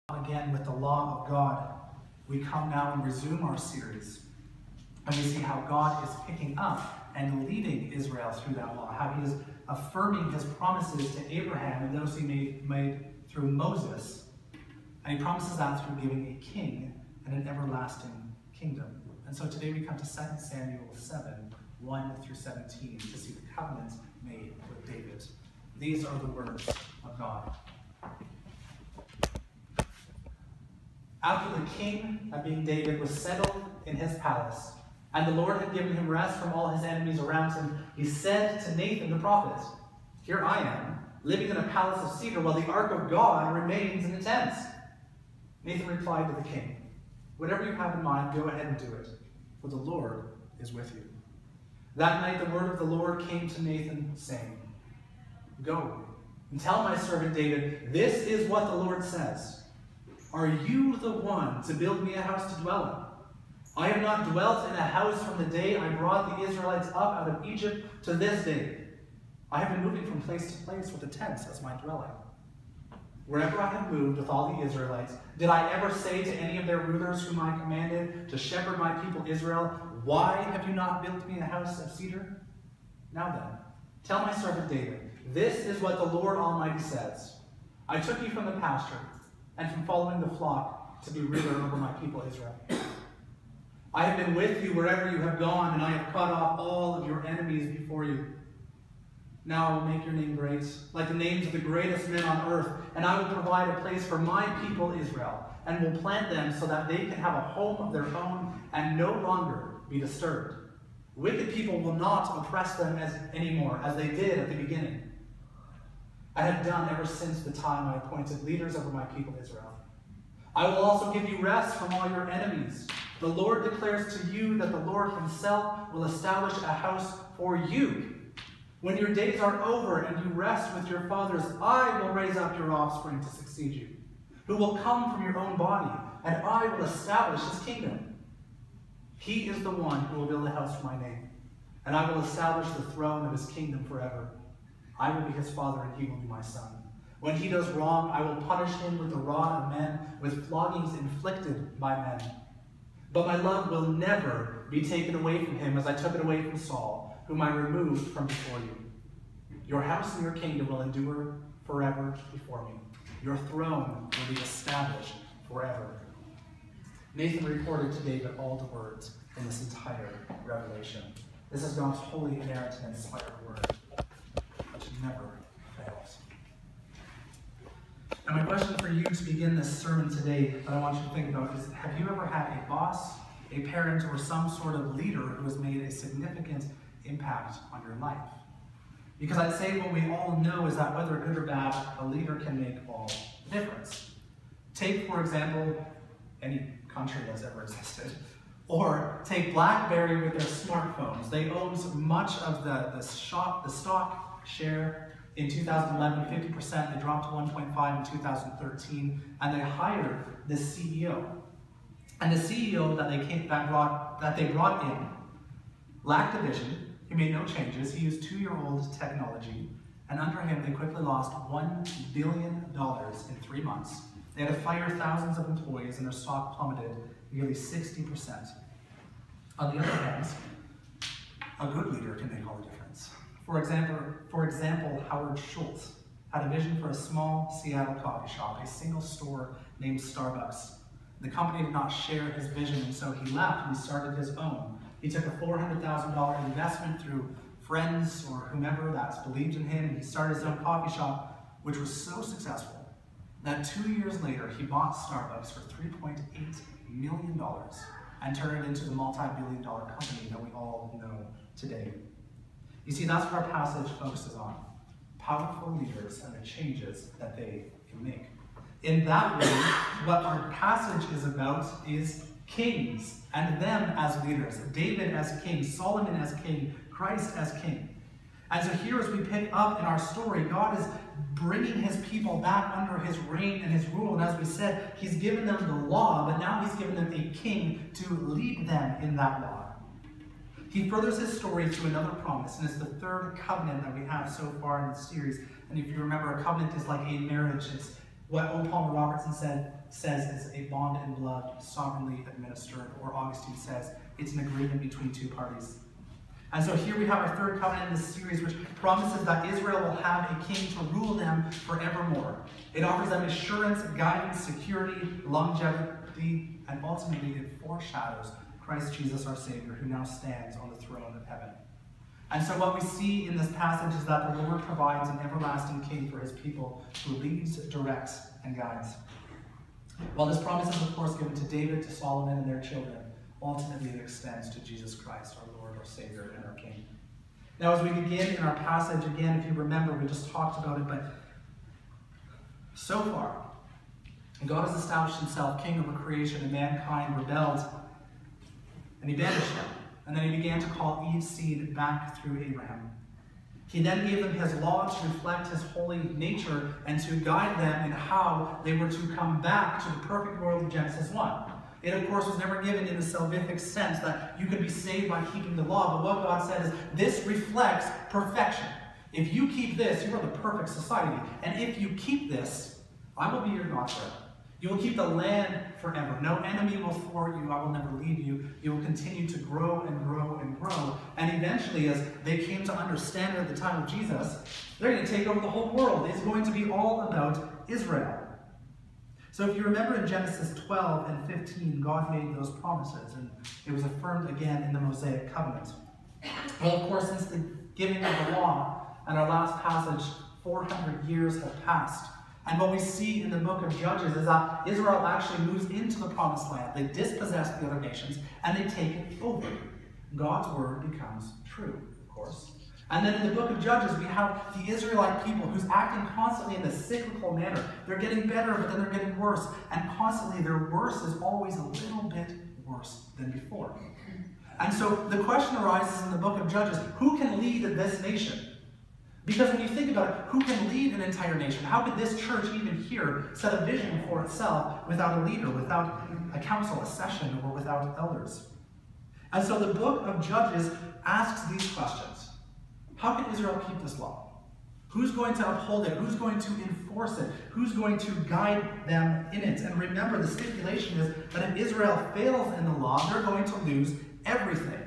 Again, with the law of God, we come now and resume our series. And we see how God is picking up and leading Israel through that law, how he is affirming his promises to Abraham and those he made through Moses. And he promises that through giving a king and an everlasting kingdom. And so today we come to 2 Samuel 7, 1 through 17, to see the covenant made with David. These are the words of God. After the king, that being David, was settled in his palace, and the Lord had given him rest from all his enemies around him, he said to Nathan the prophet, "Here I am, living in a palace of cedar, while the ark of God remains in the tents." Nathan replied to the king, "Whatever you have in mind, go ahead and do it, for the Lord is with you." That night the word of the Lord came to Nathan, saying, "Go and tell my servant David, this is what the Lord says. Are you the one to build me a house to dwell in? I have not dwelt in a house from the day I brought the Israelites up out of Egypt to this day. I have been moving from place to place with the tents as my dwelling. Wherever I have moved with all the Israelites, did I ever say to any of their rulers whom I commanded to shepherd my people Israel, 'Why have you not built me a house of cedar?' Now then, tell my servant David, this is what the Lord Almighty says. I took you from the pasture and from following the flock to be ruler over my people Israel. I have been with you wherever you have gone, and I have cut off all of your enemies before you. Now I will make your name great, like the names of the greatest men on earth, and I will provide a place for my people Israel, and will plant them so that they can have a home of their own and no longer be disturbed. Wicked people will not oppress them anymore, as they did at the beginning. I have done ever since the time I appointed leaders over my people Israel. I will also give you rest from all your enemies. The Lord declares to you that the Lord himself will establish a house for you. When your days are over and you rest with your fathers, I will raise up your offspring to succeed you, who will come from your own body, and I will establish his kingdom. He is the one who will build a house for my name, and I will establish the throne of his kingdom forever. I will be his father, and he will be my son. When he does wrong, I will punish him with the rod of men, with floggings inflicted by men. But my love will never be taken away from him, as I took it away from Saul, whom I removed from before you. Your house and your kingdom will endure forever before me. Your throne will be established forever." Nathan reported to David all the words in this entire revelation. This is God's holy, inerrant, and inspired word, which never fails. And my question for you to begin this sermon today that I want you to think about is, have you ever had a boss, a parent, or some sort of leader who has made a significant impact on your life? Because I'd say what we all know is that whether good or bad, a leader can make all the difference. Take, for example, any country that's ever existed, or take BlackBerry with their smartphones. They owned much of the stock share in 2011, 50%. They dropped to 1.5 in 2013, and they hired the CEO. And the CEO that they brought in lacked a vision. He made no changes. He used 2-year-old technology, and under him they quickly lost $1 billion in 3 months. They had to fire thousands of employees, and their stock plummeted nearly 60%. On the other hand, a good leader can make all the difference. For example, Howard Schultz had a vision for a small Seattle coffee shop, a single store named Starbucks. The company did not share his vision, and so he left and he started his own. He took a $400,000 investment through friends or whomever that believed in him, and he started his own coffee shop, which was so successful that 2 years later he bought Starbucks for $3.8 million and turned it into the multi-billion-dollar company that we all know today. You see, that's what our passage focuses on: powerful leaders and the changes that they can make. In that way, what our passage is about is kings and them as leaders. David as king, Solomon as king, Christ as king. And so here as we pick up in our story, God is bringing his people back under his reign and his rule. And as we said, he's given them the law, but now he's given them a king to lead them in that law. He furthers his story through another promise, and it's the third covenant that we have so far in the series. And if you remember, a covenant is like a marriage. It's what O. Palmer Robertson said, says it's a bond in blood, sovereignly administered, or Augustine says it's an agreement between two parties. And so here we have our third covenant in this series, which promises that Israel will have a king to rule them forevermore. It offers them assurance, guidance, security, longevity, and ultimately it foreshadows Christ Jesus our Savior, who now stands on the throne of heaven. And so what we see in this passage is that the Lord provides an everlasting king for his people who leads, directs, and guides. While this promise is of course given to David, to Solomon, and their children, ultimately it extends to Jesus Christ, our Lord, our Savior, and our King. Now as we begin in our passage, again, if you remember, we just talked about it, but so far, God has established himself king over creation, and mankind rebelled, and he banished them. And then he began to call Eve's seed back through Abraham. He then gave them his law to reflect his holy nature and to guide them in how they were to come back to the perfect world of Genesis 1. It, of course, was never given in a salvific sense that you could be saved by keeping the law, but what God said is, this reflects perfection. If you keep this, you are the perfect society. And if you keep this, I will be your God forever. You will keep the land forever. No enemy will thwart you. I will never leave you. You will continue to grow and grow and grow. And eventually, as they came to understand it at the time of Jesus, they're going to take over the whole world. It's going to be all about Israel. So if you remember in Genesis 12 and 15, God made those promises, and it was affirmed again in the Mosaic covenant. Well, of course, since the giving of the law and our last passage, 400 years have passed. And what we see in the book of Judges is that Israel actually moves into the promised land. They dispossess the other nations, and they take it over. God's word becomes true, of course. And then in the book of Judges, we have the Israelite people who's acting constantly in this cyclical manner. They're getting better, but then they're getting worse. And constantly their worse is always a little bit worse than before. And so the question arises in the book of Judges, who can lead this nation? Because when you think about it, who can lead an entire nation? How could this church even here set a vision for itself without a leader, without a council, a session, or without elders? And so the book of Judges asks these questions. How can Israel keep this law? Who's going to uphold it? Who's going to enforce it? Who's going to guide them in it? And remember, the stipulation is that if Israel fails in the law, they're going to lose everything.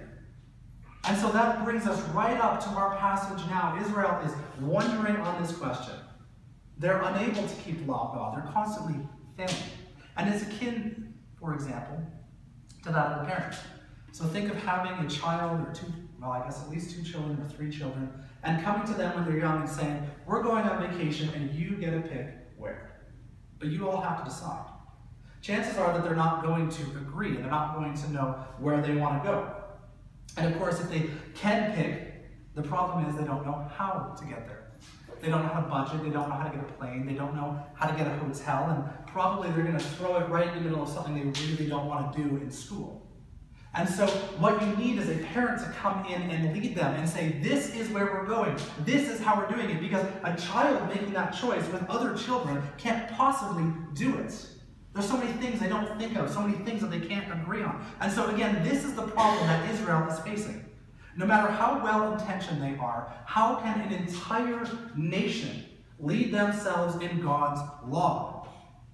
And so that brings us right up to our passage now. Israel is wondering on this question. They're unable to keep the law of God. They're constantly failing. And it's akin, for example, to that of a parent. So think of having a child or two, well, I guess at least 2 children or 3 children, and coming to them when they're young and saying, we're going on vacation and you get to pick where. But you all have to decide. Chances are that they're not going to agree, and they're not going to know where they want to go. And of course, if they can pick, the problem is they don't know how to get there. They don't know how to budget, they don't know how to get a plane, they don't know how to get a hotel, and probably they're going to throw it right in the middle of something they really don't want to do in school. And so what you need is a parent to come in and lead them and say, this is where we're going, this is how we're doing it, because a child making that choice with other children can't possibly do it. There's so many things they don't think of, so many things that they can't agree on. And so again, this is the problem that Israel is facing. No matter how well-intentioned they are, how can an entire nation lead themselves in God's law?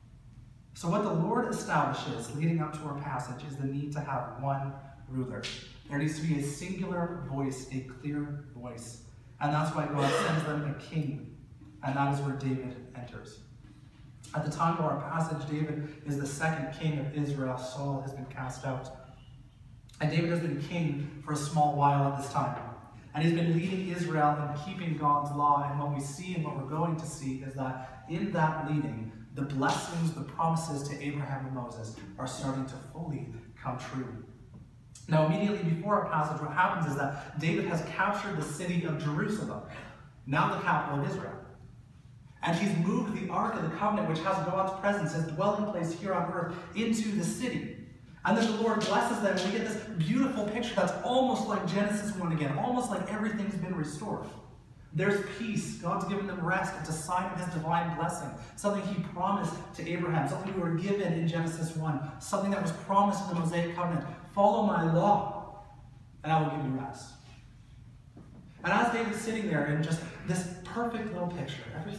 So what the Lord establishes leading up to our passage is the need to have one ruler. There needs to be a singular voice, a clear voice. And that's why God sends them a king. And that is where David enters. At the time of our passage, David is the second king of Israel. Saul has been cast out. And David has been king for a small while at this time. And he's been leading Israel in keeping God's law. And what we see and what we're going to see is that in that leading, the blessings, the promises to Abraham and Moses are starting to fully come true. Now, immediately before our passage, what happens is that David has captured the city of Jerusalem, now the capital of Israel. And he's moved the Ark of the Covenant, which has God's presence, his dwelling place here on earth, into the city. And then the Lord blesses them, and we get this beautiful picture that's almost like Genesis 1 again, almost like everything's been restored. There's peace. God's given them rest. It's a sign of his divine blessing. Something he promised to Abraham, something we were given in Genesis 1, something that was promised in the Mosaic Covenant. Follow my law, and I will give you rest. And as David's sitting there in just this perfect little picture, everything's good.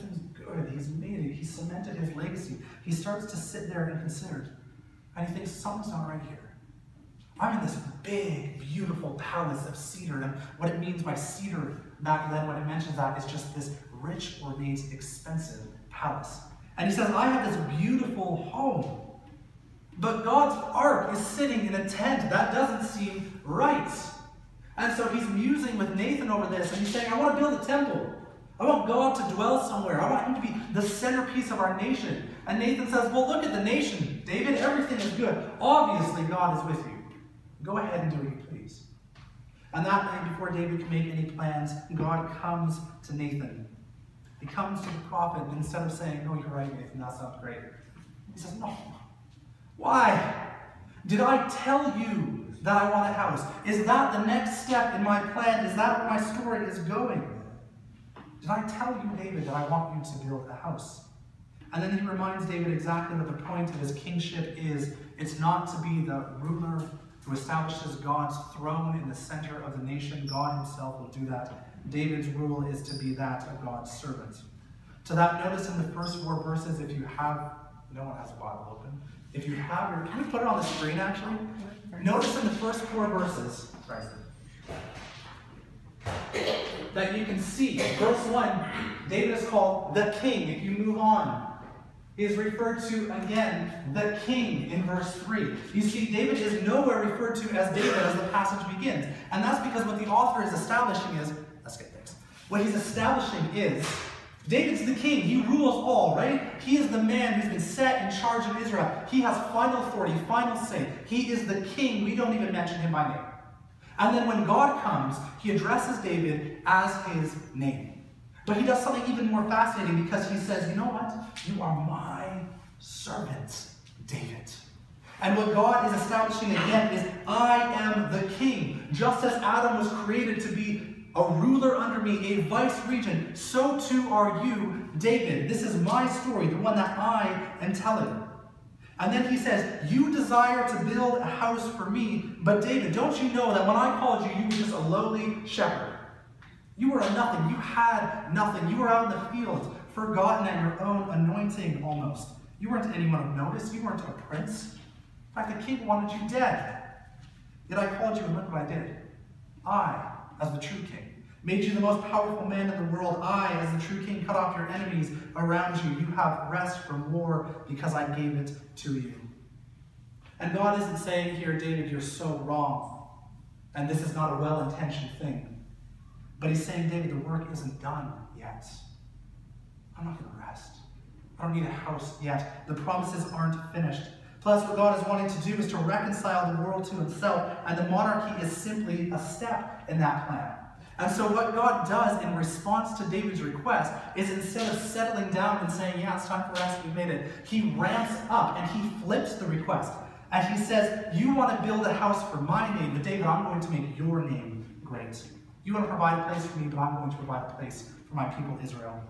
good. He's made it. He's cemented his legacy. He starts to sit there and consider. And he thinks, something's not right here. I'm in this big, beautiful palace of cedar. And what it means by cedar back then, when it mentions that, is just this rich, ornate, expensive palace. And he says, I have this beautiful home. But God's ark is sitting in a tent. That doesn't seem right. And so he's musing with Nathan over this, and he's saying, I want to build a temple. I want God to dwell somewhere. I want him to be the centerpiece of our nation. And Nathan says, well, look at the nation, David. Everything is good. Obviously, God is with you. Go ahead and do what you please. And that night, before David can make any plans, God comes to Nathan. He comes to the prophet, and instead of saying, no, you're right, Nathan, that sounds great, he says, no. Why? Did I tell you that I want a house? Is that the next step in my plan? Is that where my story is going? Did I tell you, David, that I want you to build a house? And then he reminds David exactly what the point of his kingship is. It's not to be the ruler who establishes God's throne in the center of the nation. God himself will do that. David's rule is to be that of God's servant. To that, notice in the first 4 verses, if you have, no one has a Bible open. If you have your, can we put it on the screen actually? Notice in the first 4 verses, that you can see, verse 1, David is called the king. If you move on, he is referred to again, the king, in verse 3. You see, David is nowhere referred to as David as the passage begins. And that's because what the author is establishing is, let's get this. What he's establishing is, David's the king. He rules all, right? He is the man who's been set in charge of Israel. He has final authority, final say. He is the king. We don't even mention him by name. And then when God comes, he addresses David as his name. But he does something even more fascinating because he says, you know what? You are my servant, David. And what God is establishing again is, I am the king. Just as Adam was created to be a ruler under me, a vice-regent, so too are you, David. This is my story, the one that I am telling. And then he says, you desire to build a house for me, but David, don't you know that when I called you, you were just a lowly shepherd? You were a nothing. You had nothing. You were out in the field, forgotten at your own anointing almost. You weren't anyone of notice. You weren't a prince. In fact, the king wanted you dead. Yet I called you, and look what I did. I, as the true king, made you the most powerful man in the world. I, as the true king, cut off your enemies around you. You have rest from war because I gave it to you. And God isn't saying here, David, you're so wrong, and this is not a well-intentioned thing. But he's saying, David, the work isn't done yet. I'm not going to rest. I don't need a house yet. The promises aren't finished. Plus, what God is wanting to do is to reconcile the world to himself, and the monarchy is simply a step in that plan. And so what God does in response to David's request is, instead of settling down and saying, yeah, it's time for rest, we've made it, he ramps up and he flips the request. And he says, you want to build a house for my name, but David, I'm going to make your name great. You want to provide a place for me, but I'm going to provide a place for my people Israel.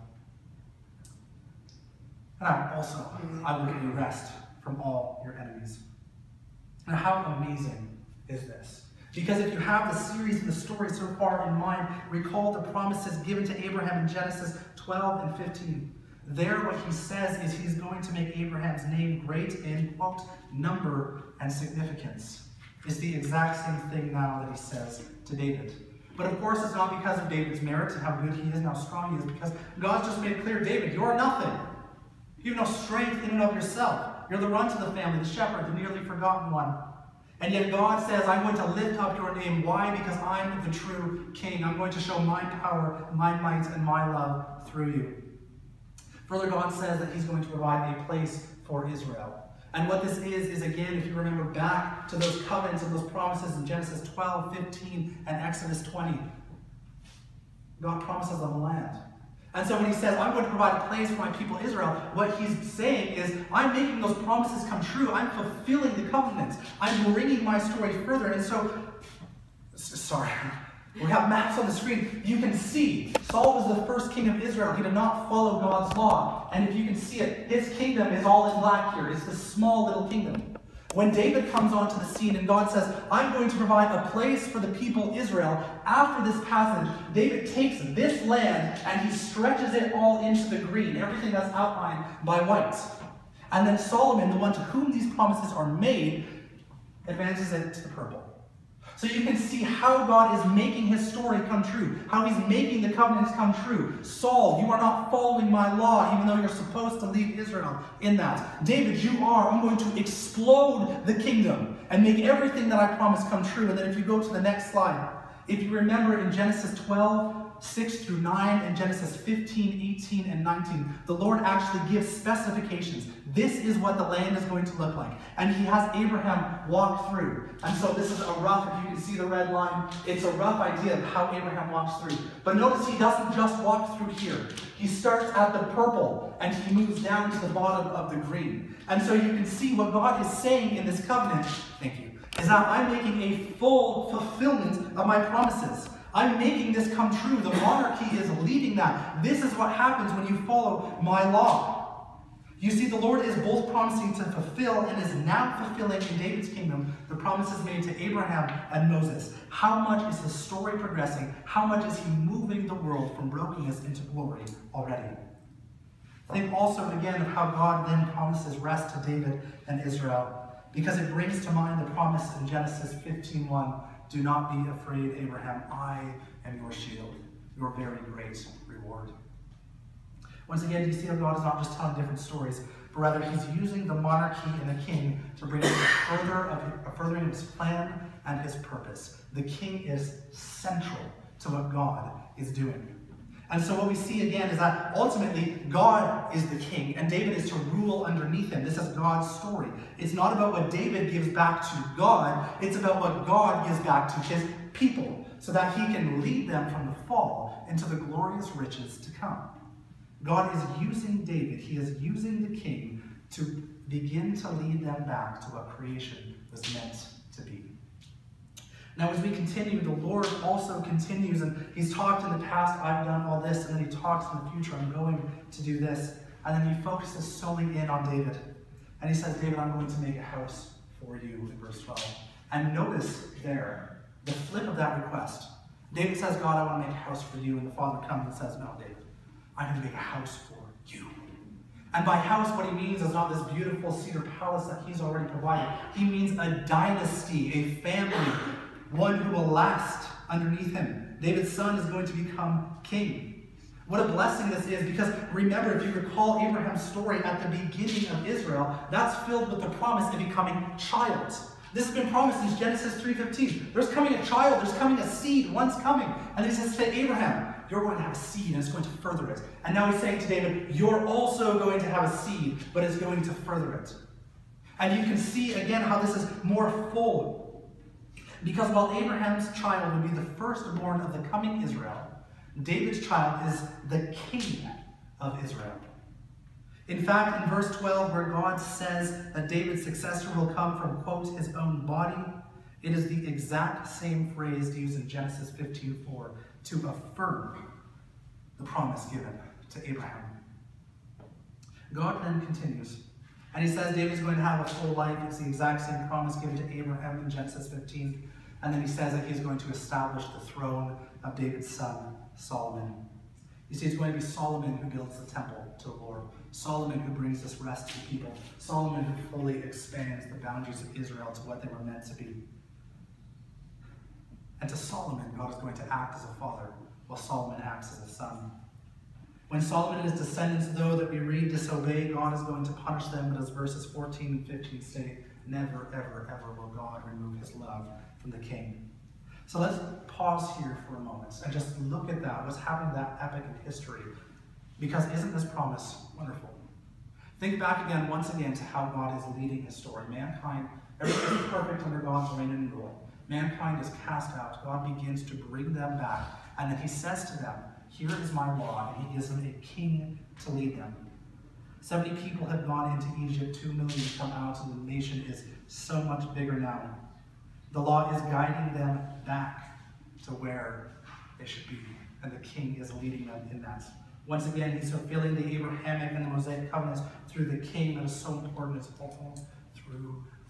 And I will give you rest from all your enemies. Now, how amazing is this? Because if you have the series and the story so far in mind, recall the promises given to Abraham in Genesis 12 and 15. There, what he says is he's going to make Abraham's name great in, quote, number and significance. It's the exact same thing now that he says to David. But of course, it's not because of David's merits and how good he is and how strong he is, because God's just made it clear, David, you're nothing. You have no strength in and of yourself. You're the runt of the family, the shepherd, the nearly forgotten one. And yet God says, I'm going to lift up your name. Why? Because I'm the true king. I'm going to show my power, my might, and my love through you. Further, God says that he's going to provide a place for Israel. And what this is again, if you remember back to those covenants and those promises in Genesis 12, 15, and Exodus 20, God promises them a land. And so when he says, I'm going to provide a place for my people Israel, what he's saying is, I'm making those promises come true. I'm fulfilling the covenants. I'm bringing my story further. And so, sorry, we have maps on the screen. You can see, Saul was the first king of Israel. He did not follow God's law. And if you can see it, his kingdom is all in black here. It's this small little kingdom. When David comes onto the scene and God says, I'm going to provide a place for the people Israel, after this passage, David takes this land and he stretches it all into the green, everything that's outlined by white. And then Solomon, the one to whom these promises are made, advances it to the purple. So you can see how God is making his story come true, how he's making the covenants come true. Saul, you are not following my law, even though you're supposed to lead Israel in that. David, you are. I'm going to explode the kingdom and make everything that I promised come true. And then if you go to the next slide, if you remember in Genesis 12, 6 through 9, and Genesis 15, 18, and 19, the Lord actually gives specifications. This is what the land is going to look like. And he has Abraham walk through. And so this is a rough, if you can see the red line, it's a rough idea of how Abraham walks through. But notice he doesn't just walk through here. He starts at the purple and he moves down to the bottom of the green. And so you can see what God is saying in this covenant, thank you, is that I'm making a full fulfillment of my promises. I'm making this come true. The monarchy is leading that. This is what happens when you follow my law. You see, the Lord is both promising to fulfill and is now fulfilling in David's kingdom the promises made to Abraham and Moses. How much is his story progressing? How much is he moving the world from brokenness into glory already? Think also again of how God then promises rest to David and Israel, because it brings to mind the promise in Genesis 15:1. Do not be afraid, Abraham. I am your shield, your very great reward. Once again, do you see how God is not just telling different stories, but rather he's using the monarchy and the king to bring a furthering of his plan and his purpose. The king is central to what God is doing. And so what we see again is that ultimately God is the king and David is to rule underneath him. This is God's story. It's not about what David gives back to God, it's about what God gives back to his people so that he can lead them from the fall into the glorious riches to come. God is using David, he is using the king to begin to lead them back to what creation was meant to be. Now, as we continue, the Lord also continues, and he's talked in the past, I've done all this, and then he talks in the future, I'm going to do this. And then he focuses solely in on David. And he says, David, I'm going to make a house for you, in verse 12. And notice there, the flip of that request. David says, God, I want to make a house for you. And the father comes and says, no, David, I'm going to make a house for you. And by house, what he means is not this beautiful cedar palace that he's already provided. He means a dynasty, a family, one who will last underneath him. David's son is going to become king. What a blessing this is, because remember, if you recall Abraham's story at the beginning of Israel, that's filled with the promise of becoming a child. This has been promised in Genesis 3:15. There's coming a child, there's coming a seed, one's coming. And he says to Abraham, you're going to have a seed and it's going to further it. And now he's saying to David, you're also going to have a seed, but it's going to further it. And you can see again how this is more full. Because while Abraham's child would be the firstborn of the coming Israel, David's child is the king of Israel. In fact, in verse 12, where God says that David's successor will come from, quote, his own body, it is the exact same phrase used in Genesis 15:4 to affirm the promise given to Abraham. God then continues. And he says David's going to have a full life. It's the exact same promise given to Abraham in Genesis 15. And then he says that he's going to establish the throne of David's son, Solomon. You see, it's going to be Solomon who builds the temple to the Lord. Solomon who brings this rest to the people. Solomon who fully expands the boundaries of Israel to what they were meant to be. And to Solomon, God is going to act as a father, while Solomon acts as a son. When Solomon and his descendants, though, that we read, disobey, God is going to punish them, but as verses 14 and 15 state, never, ever, ever will God remove his love from the king. So let's pause here for a moment and just look at that, what's happening that epic in history. Because isn't this promise wonderful? Think back again, once again, to how God is leading his story. Mankind, everything is perfect under God's reign and rule. Mankind is cast out. God begins to bring them back. And then he says to them, here is my law, and he gives them a king to lead them. 70 people have gone into Egypt, 2 million come out, and the nation is so much bigger now. The law is guiding them back to where they should be, and the king is leading them in that. Once again, he's fulfilling the Abrahamic and the Mosaic covenants through the king that is so important, it's all through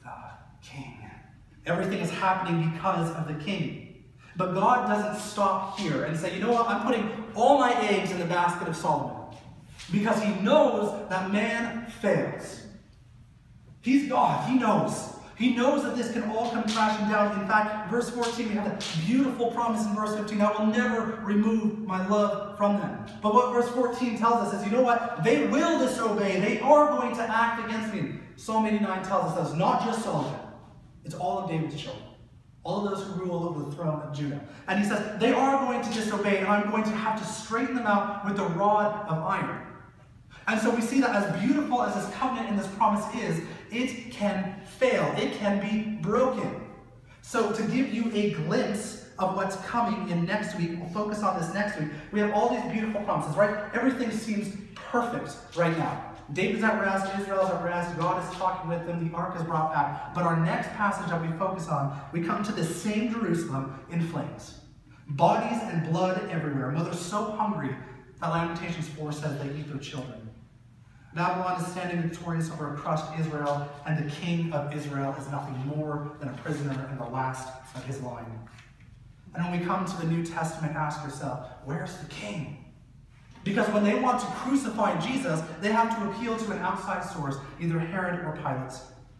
the king. Everything is happening because of the king. But God doesn't stop here and say, you know what, I'm putting all my eggs in the basket of Solomon. Because he knows that man fails. He's God. He knows. He knows that this can all come crashing down. In fact, verse 14, we have that beautiful promise in verse 15. I will never remove my love from them. But what verse 14 tells us is, you know what? They will disobey. They are going to act against me. Psalm 89 tells us that it's not just Solomon. It's all of David's children. All of those who rule over the throne of Judah. And he says, they are going to disobey, and I'm going to have to straighten them out with the rod of iron. And so we see that as beautiful as this covenant and this promise is, it can fail. It can be broken. So to give you a glimpse of what's coming in next week, we'll focus on this next week, we have all these beautiful promises, right? Everything seems perfect right now. David's at rest, Israel's at rest, God is talking with them, the ark is brought back. But our next passage that we focus on, we come to the same Jerusalem in flames. Bodies and blood everywhere. Mothers so hungry that Lamentations 4 says they eat their children. Babylon is standing victorious over a crushed Israel, and the king of Israel is nothing more than a prisoner in the last of his line. And when we come to the New Testament, ask yourself, where's the king? Because when they want to crucify Jesus, they have to appeal to an outside source, either Herod or Pilate.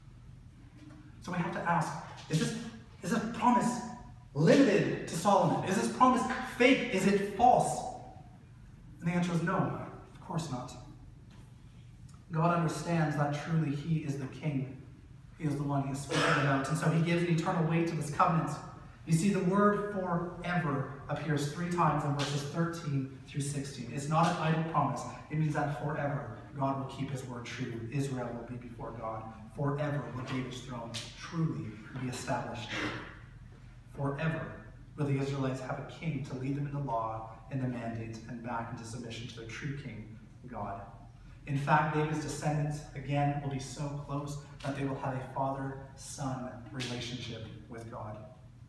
So we have to ask, is this promise limited to Solomon? Is this promise fake? Is it false? And the answer is no, of course not. God understands that truly he is the king. He is the one he is speaking about. And so he gives an eternal weight to this covenant. You see, the word forever appears 3 times in verses 13 through 16. It's not an idle promise. It means that forever God will keep his word true. Israel will be before God. Forever will David's throne truly be established. Forever will the Israelites have a king to lead them in the law and the mandate and back into submission to their true king, God. In fact, David's descendants, again, will be so close that they will have a father-son relationship with God.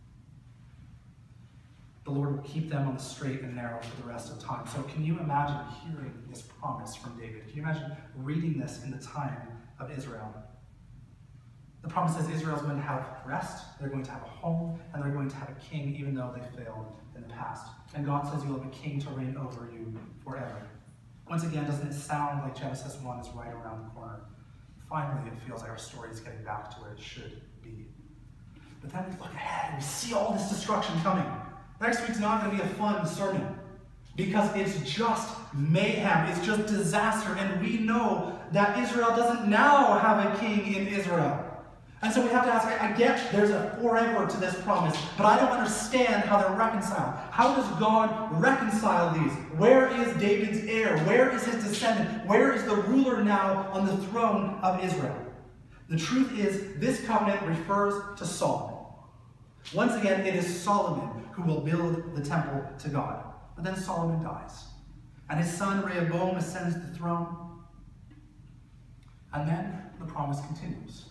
The Lord will keep them on the straight and narrow for the rest of time. So can you imagine hearing this promise from David? Can you imagine reading this in the time of Israel? The promise says Israel is going to have rest, they're going to have a home, and they're going to have a king, even though they failed in the past. And God says you'll have a king to reign over you forever. Once again, doesn't it sound like Genesis 1 is right around the corner? Finally, it feels like our story is getting back to where it should be. But then we look ahead and we see all this destruction coming. Next week's not going to be a fun sermon because it's just mayhem. It's just disaster. And we know that Israel doesn't now have a king in Israel. And so we have to ask, I get there's a forever to this promise, but I don't understand how they're reconciled. How does God reconcile these? Where is David's heir? Where is his descendant? Where is the ruler now on the throne of Israel? The truth is, this covenant refers to Solomon. Once again, it is Solomon who will build the temple to God. But then Solomon dies. And his son Rehoboam ascends the throne. And then the promise continues.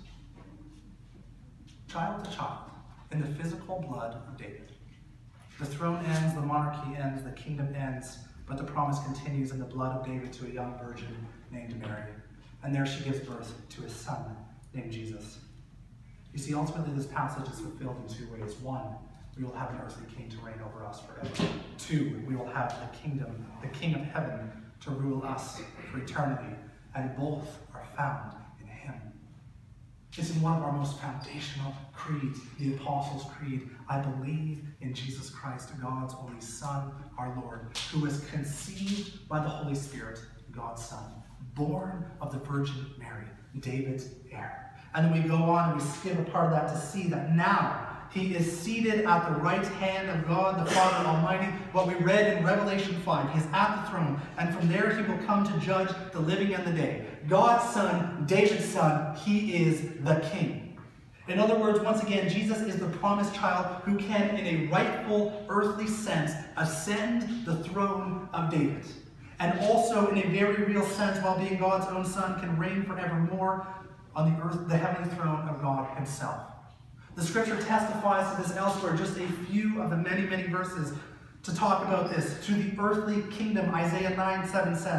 Child to child, in the physical blood of David. The throne ends, the monarchy ends, the kingdom ends, but the promise continues in the blood of David to a young virgin named Mary. And there she gives birth to a son named Jesus. You see, ultimately this passage is fulfilled in 2 ways. 1, we will have an earthly king to reign over us forever. 2, we will have the kingdom, the King of heaven, to rule us for eternity. And both are found in him. This is one of our most foundational creeds, the Apostles' Creed. I believe in Jesus Christ, God's only Son, our Lord, who was conceived by the Holy Spirit, God's Son, born of the Virgin Mary, David's heir. And then we go on and we skim a part of that to see that now he is seated at the right hand of God, the Father Almighty. What we read in Revelation 5, he's at the throne, and from there he will come to judge the living and the dead. God's Son, David's Son, he is the King. In other words, once again, Jesus is the promised child who can, in a rightful earthly sense, ascend the throne of David. And also, in a very real sense, while being God's own Son, can reign forevermore on the earth, the heavenly throne of God himself. The scripture testifies to this elsewhere, just a few of the many, many verses to talk about this. To the earthly kingdom, Isaiah 9:7 says,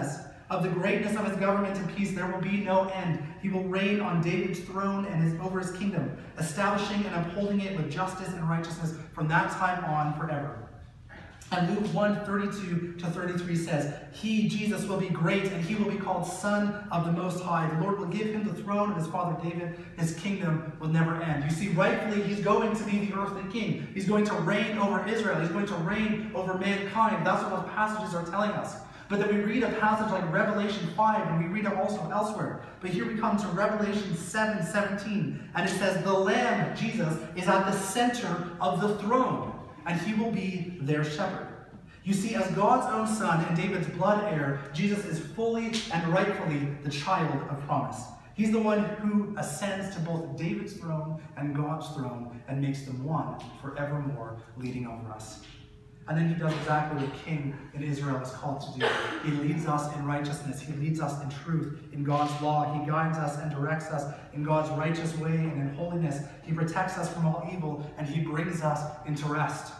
Of the greatness of his government and peace there will be no end. He will reign on David's throne and over his kingdom, establishing and upholding it with justice and righteousness from that time on forever. And Luke 1:32-33 says, He, Jesus, will be great, and he will be called Son of the Most High. The Lord will give him the throne of his father David. His kingdom will never end. You see, rightfully, he's going to be the earthly king. He's going to reign over Israel. He's going to reign over mankind. That's what those passages are telling us. But then we read a passage like Revelation 5, and we read it also elsewhere. But here we come to Revelation 7:17, and it says, The Lamb, Jesus, is at the center of the throne, and he will be their shepherd. You see, as God's own son and David's blood heir, Jesus is fully and rightfully the child of promise. He's the one who ascends to both David's throne and God's throne and makes them one forevermore, leading over us. And then he does exactly what a king in Israel is called to do. He leads us in righteousness. He leads us in truth, in God's law. He guides us and directs us in God's righteous way and in holiness. He protects us from all evil, and he brings us into rest.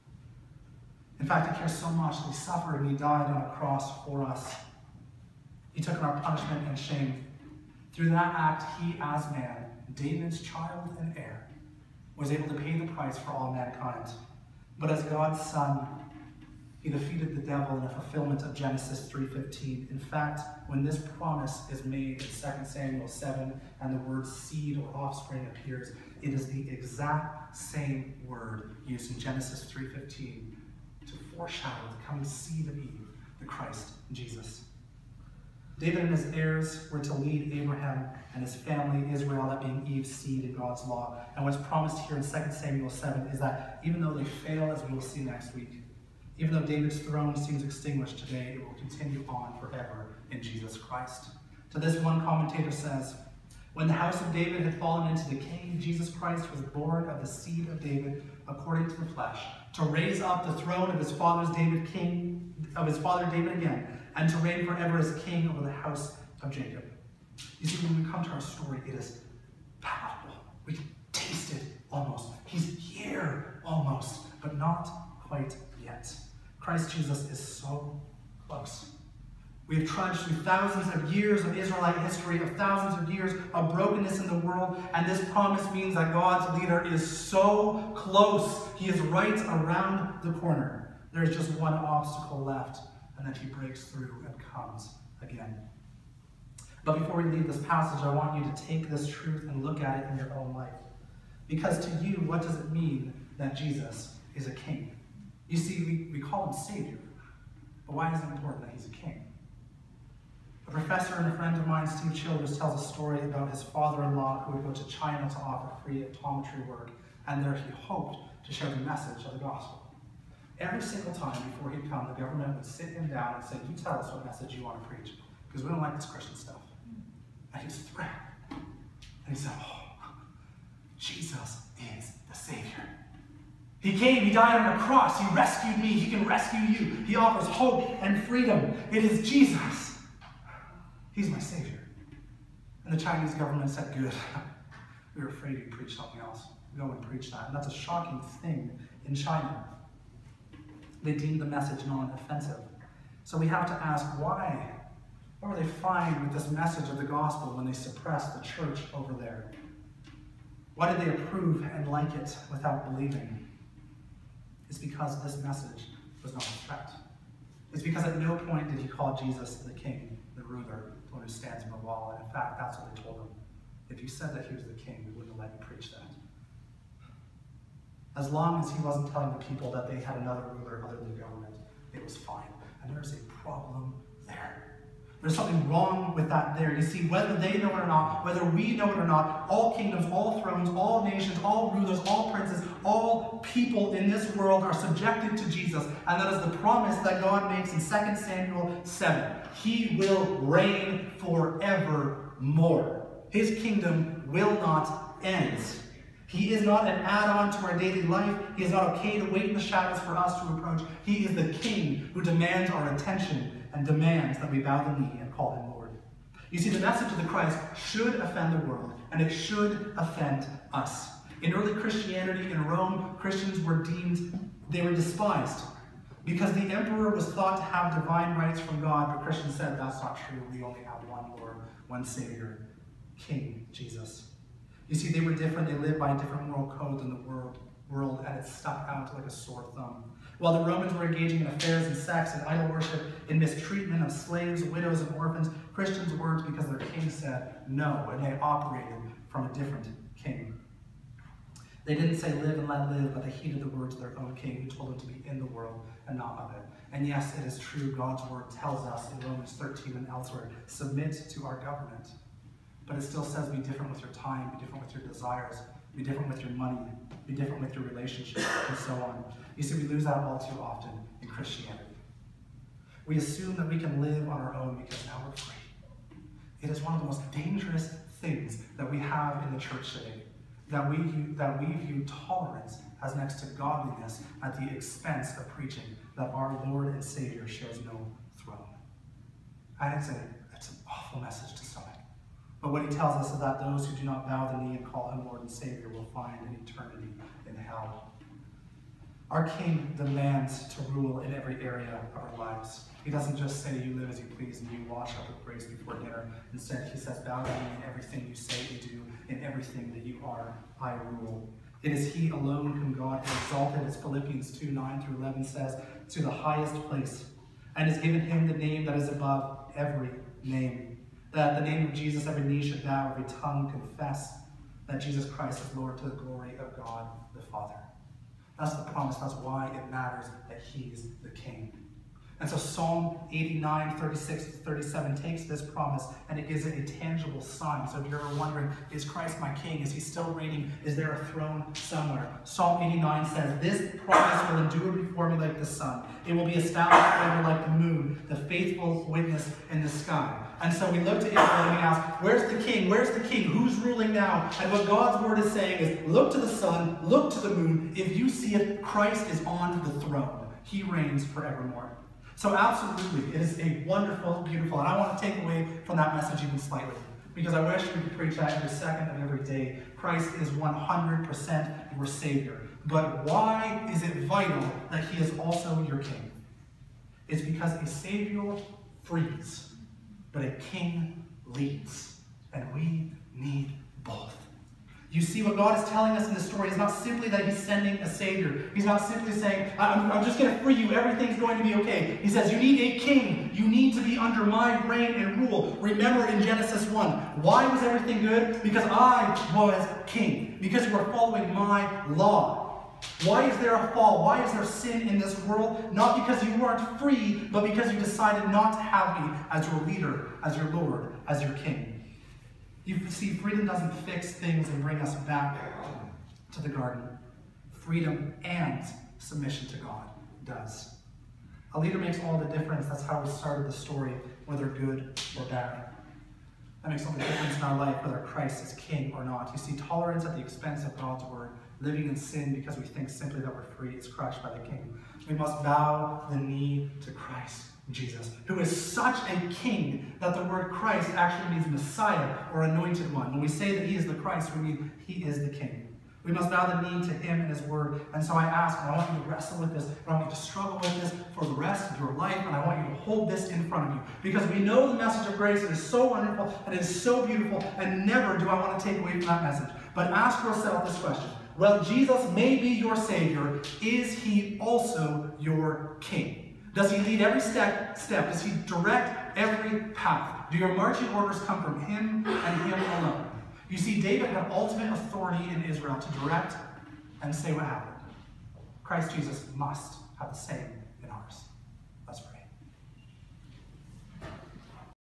In fact, he cares so much that he suffered and he died on a cross for us. He took on our punishment and shame. Through that act, he, as man, David's child and heir, was able to pay the price for all mankind. But as God's son, he defeated the devil in the fulfillment of Genesis 3:15. In fact, when this promise is made in 2 Samuel 7 and the word seed or offspring appears, it is the exact same word used in Genesis 3:15 to foreshadow the coming seed of Eve, the Christ Jesus. David and his heirs were to lead Abraham and his family, Israel, that being Eve's seed in God's law. And what's promised here in 2 Samuel 7 is that even though they fail, as we will see next week, even though David's throne seems extinguished today, it will continue on forever in Jesus Christ. To this, one commentator says, when the house of David had fallen into decay, Jesus Christ was born of the seed of David according to the flesh, to raise up the throne of his father David again, and to reign forever as king over the house of Jacob. You see, when we come to our story, it is palatable. We can taste it almost. He's here almost, but not quite yet. Christ Jesus is so close. We have trudged through thousands of years of Israelite history, of thousands of years of brokenness in the world, and this promise means that God's leader is so close. He is right around the corner. There is just one obstacle left, and then he breaks through and comes again. But before we leave this passage, I want you to take this truth and look at it in your own life. Because to you, what does it mean that Jesus is a king? You see, we call him Savior, but why is it important that he's a king? A professor and a friend of mine, Steve Childers, tells a story about his father-in-law who would go to China to offer free optometry work, and there he hoped to share the message of the gospel. Every single time before he'd come, the government would sit him down and say, you tell us what message you want to preach, because we don't like this Christian stuff. And he was thrilled. And he said, oh, Jesus is the Savior. He came, he died on the cross, he rescued me, he can rescue you. He offers hope and freedom. It is Jesus. He's my Savior. And the Chinese government said, good. We were afraid you'd preach something else. Go and preach that. And that's a shocking thing in China. They deemed the message non-offensive. So we have to ask, why? What were they find with this message of the gospel when they suppressed the church over there? Why did they approve and like it without believing? It's because this message was not a threat. It's because at no point did he call Jesus the king, the ruler, the one who stands above all. And in fact, that's what they told him. If you said that he was the king, we wouldn't let you preach that. As long as he wasn't telling the people that they had another ruler other than the government, it was fine. And there's a problem there. There's something wrong with that there. You see, whether they know it or not, whether we know it or not, all kingdoms, all thrones, all nations, all rulers, all princes, all people in this world are subjected to Jesus. And that is the promise that God makes in 2 Samuel 7. He will reign forevermore. His kingdom will not end. He is not an add-on to our daily life. He is not okay to wait in the shadows for us to approach. He is the king who demands our attention and demands that we bow the knee and call him Lord. You see, the message of the Christ should offend the world, and it should offend us. In early Christianity in Rome, Christians were despised. Because the emperor was thought to have divine rights from God, but Christians said that's not true. We only have one Lord, one Savior, King Jesus. You see, they were different. They lived by a different moral code than the world, and it stuck out like a sore thumb. While the Romans were engaging in affairs and sex and idol worship, in mistreatment of slaves, widows, and orphans, Christians weren't, because their king said no, and they operated from a different king. They didn't say live and let live, but they heeded the words of their own king, who told them to be in the world and not of it. And yes, it is true, God's word tells us in Romans 13 and elsewhere, submit to our government. But it still says be different with your time, be different with your desires, be different with your money, be different with your relationships, and so on. You see, we lose that all too often in Christianity. We assume that we can live on our own because now we're free. It is one of the most dangerous things that we have in the church today, that we view tolerance as next to godliness at the expense of preaching that our Lord and Savior shares no throne. And it's an awful message to stomach. But what he tells us is that those who do not bow the knee and call him Lord and Savior will find an eternity in hell. Our King demands to rule in every area of our lives. He doesn't just say you live as you please and you wash up with grace before dinner. Instead, he says, bow the knee in everything you say and do, in everything that you are, I rule. It is he alone whom God has exalted, as Philippians 2:9-11 says, to the highest place, and has given him the name that is above every name. That at the name of Jesus every knee should bow, every tongue confess that Jesus Christ is Lord, to the glory of God the Father. That's the promise. That's why it matters that he's the King. And so Psalm 89:36-37 takes this promise and it gives it a tangible sign. So if you're ever wondering, is Christ my King? Is he still reigning? Is there a throne somewhere? Psalm 89 says, this promise will endure before me like the sun. It will be established forever like the moon, the faithful witness in the sky. And so we look to Israel and we ask, where's the King? Where's the King? Who's ruling now? And what God's word is saying is, look to the sun, look to the moon. If you see it, Christ is on the throne. He reigns forevermore. So absolutely, it is a wonderful, beautiful, and I want to take away from that message even slightly, because I wish we could preach that every second of every day. Christ is 100% your Savior. But why is it vital that he is also your King? It's because a Savior frees, but a King leads, and we need both. You see, what God is telling us in this story is not simply that he's sending a Savior. He's not simply saying, I'm just going to free you, everything's going to be okay. He says, you need a king. You need to be under my reign and rule. Remember in Genesis 1, why was everything good? Because I was king. Because you were following my law. Why is there a fall? Why is there sin in this world? Not because you weren't free, but because you decided not to have me as your leader, as your Lord, as your king. You see, freedom doesn't fix things and bring us back to the garden. Freedom and submission to God does. A leader makes all the difference. That's how we started the story, whether good or bad. That makes all the difference in our life, whether Christ is king or not. You see, tolerance at the expense of God's word, living in sin because we think simply that we're free, is crushed by the king. We must bow the knee to Christ Jesus, who is such a king that the word Christ actually means Messiah or anointed one. When we say that he is the Christ, we mean he is the king. We must bow the knee to him and his word. And so I ask, and I want you to wrestle with this, and I want you to struggle with this for the rest of your life, and I want you to hold this in front of you. Because we know the message of grace, it is so wonderful, and it is so beautiful, and never do I want to take away from that message. But ask yourself this question. Well, Jesus may be your Savior. Is he also your King? Does he lead every step? Does he direct every path? Do your marching orders come from him and him alone? You see, David had ultimate authority in Israel to direct and say what happened. Christ Jesus must have the same